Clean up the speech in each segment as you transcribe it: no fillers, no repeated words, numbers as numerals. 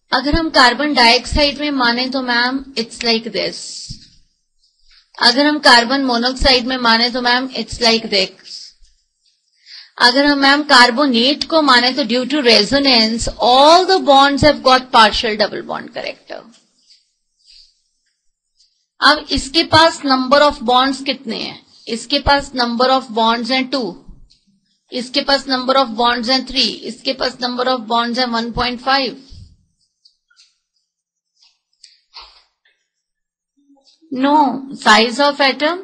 अगर हम carbon dioxide में माने तो मैम इट्स लाइक दिस, अगर हम कार्बन मोनोऑक्साइड में माने तो मैम इट्स लाइक दिस, अगर हम मैम कार्बोनेट को माने तो due to resonance all the bonds have got partial double bond character. अब इसके पास नंबर ऑफ बॉन्ड्स कितने हैं? इसके पास नंबर ऑफ बॉन्ड्स हैं 2, इसके पास नंबर ऑफ बॉन्ड्स हैं 3, इसके पास नंबर ऑफ बॉन्ड्स हैं 1.5। No, size of atom,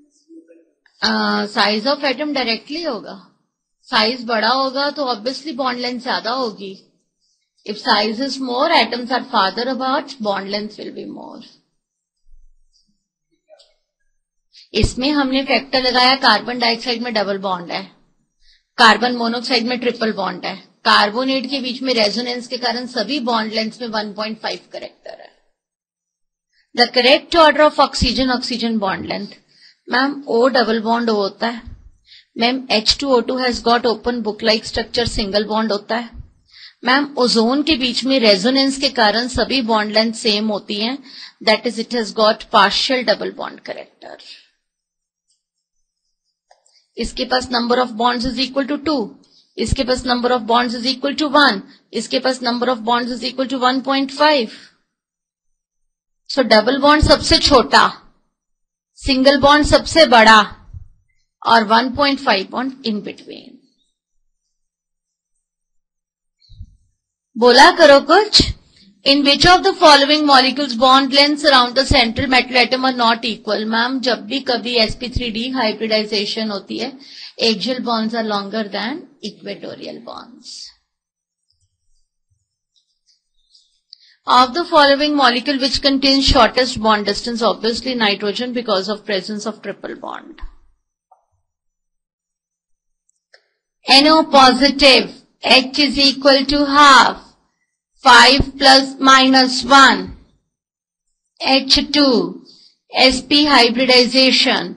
size of atom directly होगा। साइज बड़ा होगा तो ऑब्वियसली बॉन्ड लेंथ ज्यादा होगी। If size is more, atoms are farther apart, bond length will be more. इसमें हमने फैक्टर लगाया कार्बन डाइऑक्साइड में डबल बॉन्ड है, कार्बन मोनोऑक्साइड में ट्रिपल बॉन्ड है, कार्बोनेट के बीच में रेजोनेंस के कारण सभी बॉन्ड लेंथ में 1.5 कैरेक्टर है। The correct order of oxygen, oxygen bond length ma'am O double bond O होता है ma'am, H2O2 has got open book like structure, single bond होता है मैम। ओजोन के बीच में रेजोनेंस के कारण सभी बॉन्ड लेंथ सेम होती हैं, that is it has got partial double bond character. इसके पास number of bonds is equal to 2, इसके पास number of bonds is equal to 1, इसके पास number of bonds is equal to 1.5। So double bond सबसे छोटा, सिंगल बॉन्ड सबसे बड़ा और 1.5 बॉन्ड इन बिटवीन। बोला करो कुछ। In which of the following molecules bond lengths around the central metal atom are not equal. Ma'am जब भी कभी sp3d हाइब्रिडाइजेशन होती है, axial bonds are longer than equatorial bonds. Of the following molecule which contains shortest bond distance, obviously nitrogen because of presence of triple bond. NO positive, H is equal to half, 5 plus minus 1, H2, sp hybridization,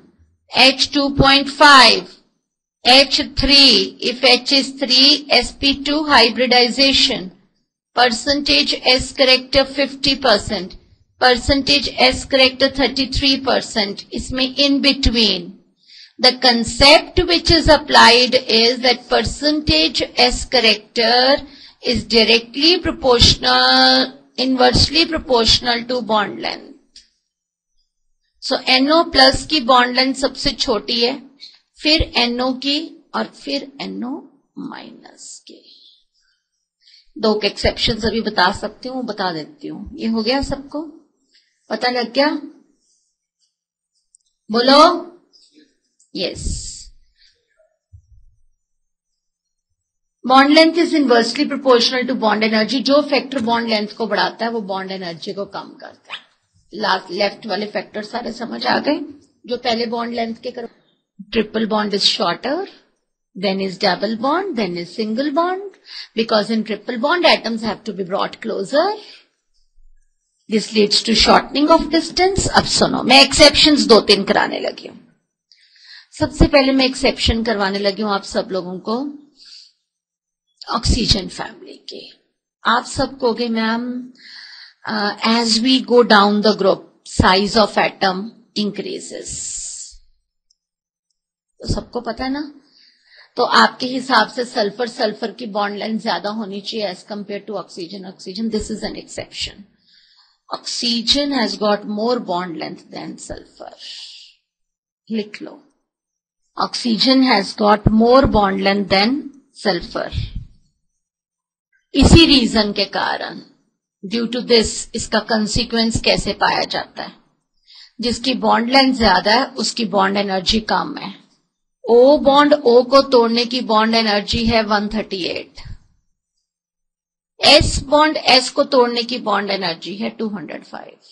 H2.5, H3, if H is 3, sp2 hybridization, percentage S character 50%, percentage S character 33%, इसमें in between. The concept which is applied is that percentage S character is directly proportional, inversely proportional to bond length. So NO plus की bond length सबसे छोटी है, फिर NO की और फिर NO minus की। दो एक्सेप्शंस अभी बता सकती हूँ, बता देती हूँ। ये हो गया, सबको पता लग गया? बोलो yes. Bond length is inversely proportional to bond energy. जो फैक्टर बॉन्ड लेंथ को बढ़ाता है वो बॉन्ड एनर्जी को कम करता है। लेफ्ट वाले फैक्टर सारे समझ आ गए जो पहले बॉन्ड लेंथ के करो। Triple bond is shorter, then is double bond, then is single bond, because in triple bond atoms have to be brought closer. This leads to shortening of distance. अब सुनो, मैं exceptions 2-3 कराने लगी हूँ। सबसे पहले मैं exception करवाने लगी हूँ आप सब लोगों को ऑक्सीजन फैमिली के। आप सब कहोगे ma'am as we go down the group size of atom increases, तो सबको पता है ना। तो आपके हिसाब से सल्फर सल्फर की बॉन्ड लेंथ ज्यादा होनी चाहिए as compare to oxygen oxygen. This is an exception. Oxygen has got more bond length than sulphur. लिख लो, oxygen has got more bond length than sulphur. इसी रीजन के कारण, ड्यू टू दिस, इसका consequence कैसे पाया जाता है? जिसकी बॉन्ड लेंथ ज्यादा है उसकी बॉन्ड एनर्जी कम है। O बॉन्ड O को तोड़ने की बॉन्ड एनर्जी है 138, S बॉन्ड S को तोड़ने की बॉन्ड एनर्जी है 205।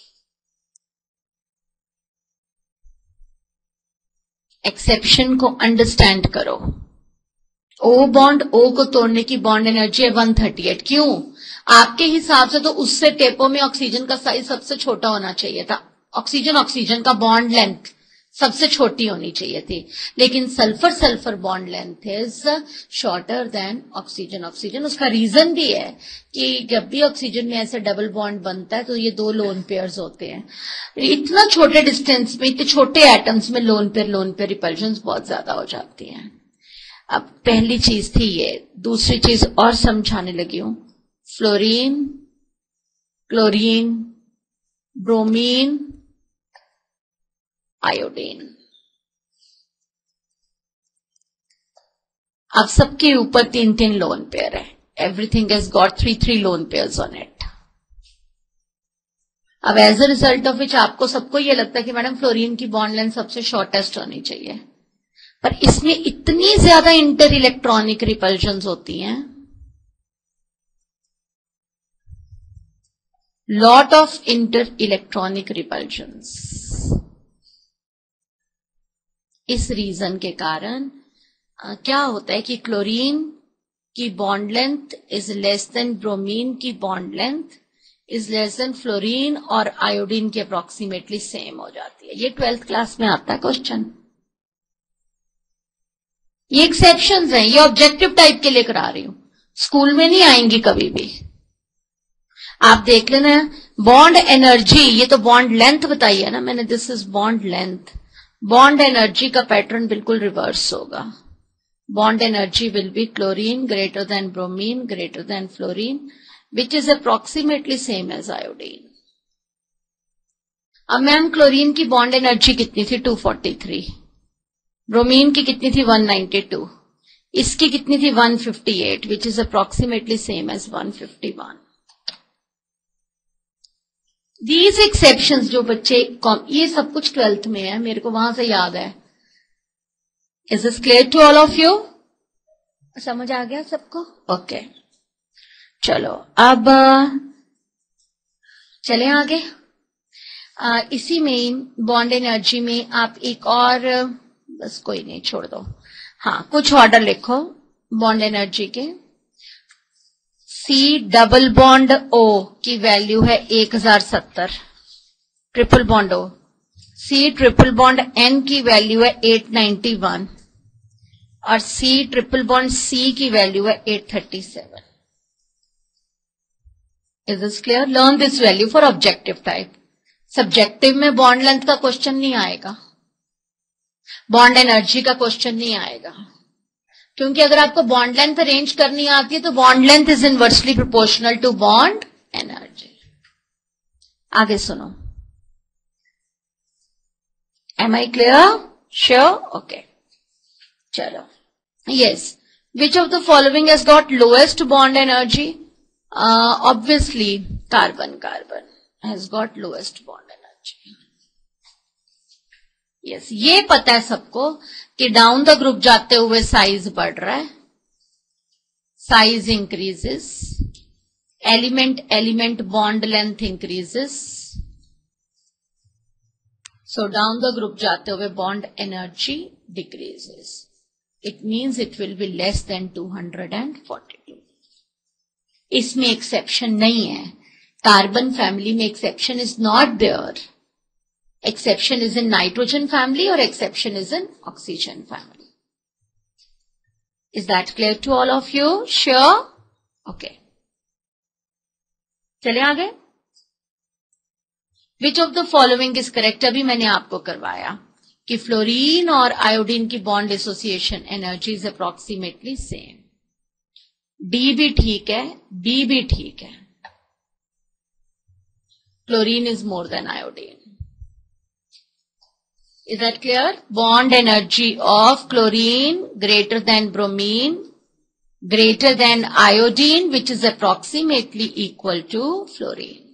एक्सेप्शन को अंडरस्टैंड करो। O बॉन्ड O को तोड़ने की बॉन्ड एनर्जी है 138। क्यों? आपके हिसाब से तो उससे टेपो में ऑक्सीजन का साइज सबसे छोटा होना चाहिए था। ऑक्सीजन का बॉन्ड लेंथ सबसे छोटी होनी चाहिए थी, लेकिन sulphur sulphur bond length is shorter than oxygen oxygen. उसका रीजन भी है कि जब भी ऑक्सीजन में ऐसे डबल बॉन्ड बनता है तो ये दो लोन पेयर्स होते हैं। इतना छोटे डिस्टेंस में, इतने छोटे एटम्स में लोन पेयर रिपल्शन बहुत ज्यादा हो जाती हैं। अब पहली चीज थी ये, दूसरी चीज और समझाने लगी हूं। Fluorine, chlorine, bromine, iodine. अब सबके ऊपर 3-3 लोन पेयर है। Everything has got 3-3 lone pairs on it. अब as a result of which आपको सबको ये लगता है कि मैडम फ्लोरीन की बॉन्ड लेंथ सबसे शॉर्टेस्ट होनी चाहिए, पर इसमें इतनी ज्यादा इंटर इलेक्ट्रॉनिक रिपल्शंस होती हैं, lot of inter electronic repulsions. इस रीजन के कारण क्या होता है कि क्लोरीन की bond length is less than bromine की bond length is less than fluorine, और आयोडीन की अप्रोक्सीमेटली सेम हो जाती है। ये 12th क्लास में आता है क्वेश्चन। ये एक्सेप्शंस हैं, ये ऑब्जेक्टिव टाइप के लिए करा रही हूं, स्कूल में नहीं आएंगी कभी भी। आप देख लेना बॉन्ड एनर्जी, ये तो बॉन्ड लेंथ बताई है ना मैंने, this is bond length. Bond energy का पैटर्न बिल्कुल रिवर्स होगा। Bond energy will be chlorine greater than bromine greater than fluorine which is approximately same as iodine. अब मैम क्लोरीन की बॉन्ड एनर्जी कितनी थी? 243। ब्रोमीन की कितनी थी? 192। इसकी कितनी थी? 158 which is approximately same as 151। These exceptions जो बच्चे, ये सब कुछ 12th में है, मेरे को वहां से याद है। Is this clear to all of you? समझ आ गया सबको? ओके चलो अब चले आगे। इसी में बॉन्ड एनर्जी में आप एक और, बस कोई नहीं छोड़ दो, हाँ कुछ ऑर्डर लिखो बॉन्ड एनर्जी के। सी डबल बॉन्ड ओ की वैल्यू है 1070, triple bond O. C triple bond N की वैल्यू है 891 और सी ट्रिपल बॉन्ड सी की वैल्यू है 837। Is this clear? Learn this value for objective type. Subjective में बॉन्ड लेंथ का क्वेश्चन नहीं आएगा, बॉन्ड एनर्जी का क्वेश्चन नहीं आएगा, क्योंकि अगर आपको बॉन्ड लेंथ अरेंज करनी आती है तो bond length is inversely proportional to bond energy. आगे सुनो, am I clear? Sure? Okay चलो। Yes, which of the following has got lowest bond energy? Obviously carbon has got lowest bond energy. Yes, ये पता है सबको कि down the group जाते हुए साइज बढ़ रहा है, size increases, element bond length increases, so down the group जाते हुए bond energy decreases. It means it will be less than 242। इसमें एक्सेप्शन नहीं है, कार्बन फैमिली में exception is not there. Exception is in nitrogen family or exception is in oxygen family. Is that clear to all of you? Sure? Okay. चले आगे। Which of the following is correct? अभी मैंने आपको करवाया कि fluorine और iodine की bond association energy is approximately same. D भी ठीक है, बी भी ठीक है। Fluorine is more than iodine. Is that clear? Bond energy of chlorine greater than bromine greater than iodine, which is approximately equal to fluorine.